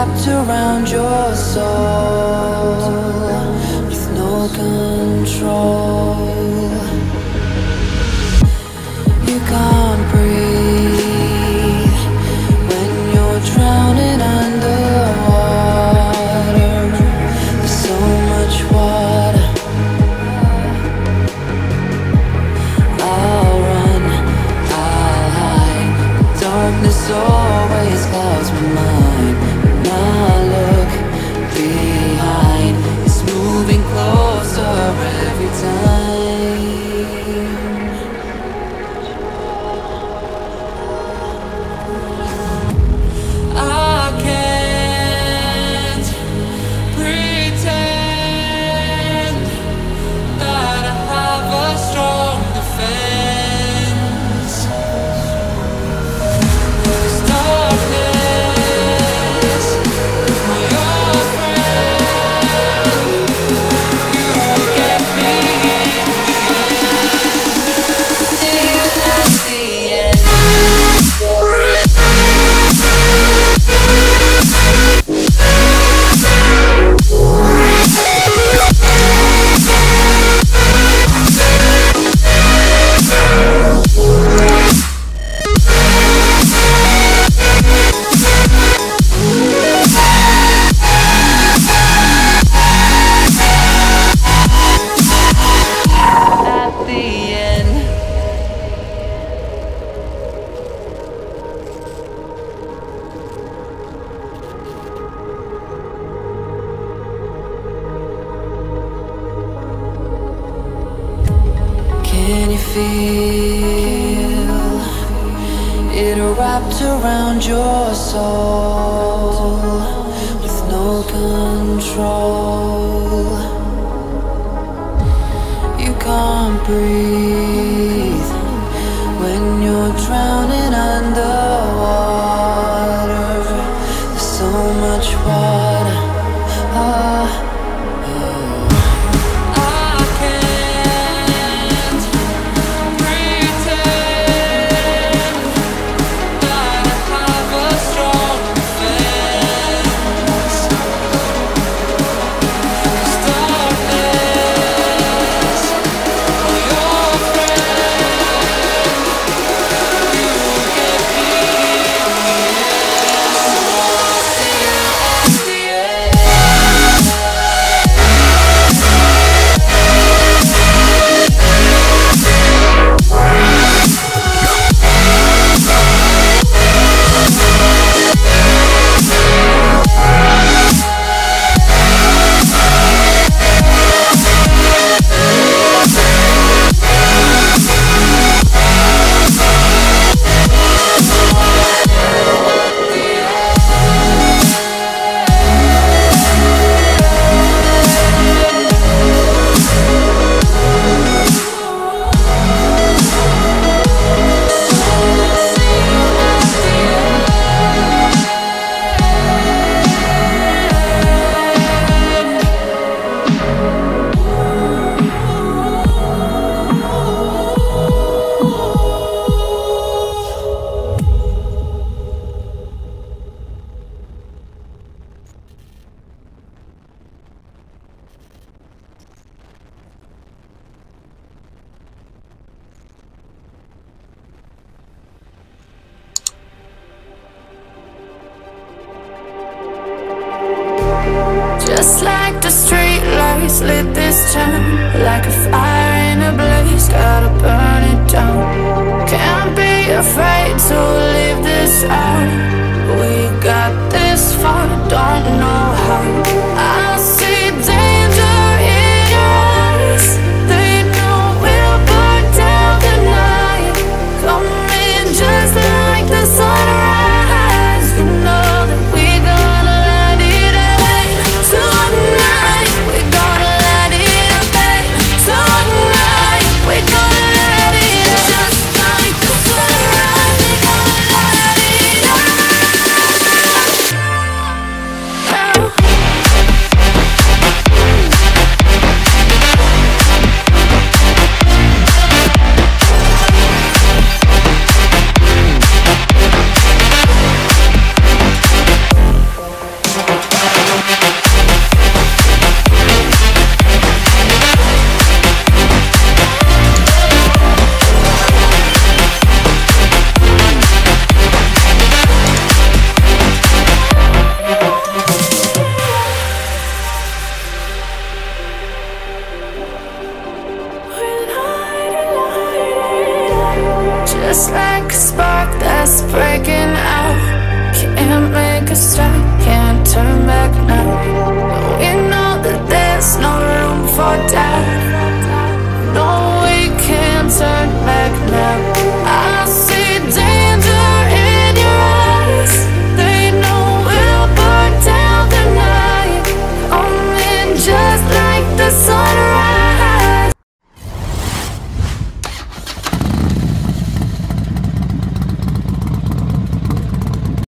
wrapped around your soul with no control. You can't breathe when you're drowning underwater. There's so much water. I'll run, I'll hide. Darkness always clouds my mind. When I look behind, it's moving closer every time. I can't pretend that I have a strong defense. There's darkness, my old friend. You get me in the end. See you at the end. At the end. Can you feel it wrapped around your soul with no control? You can't breathe when you're drowning underwater. There's so much water. I can't pretend that I have a strong defense. There's darkness, my old friend. You get me in the end. See you at the end. Just like the street lights lit this town, like a fire in a blaze, gotta burn it down. Can't be afraid to leave this out. We got this far, don't know how.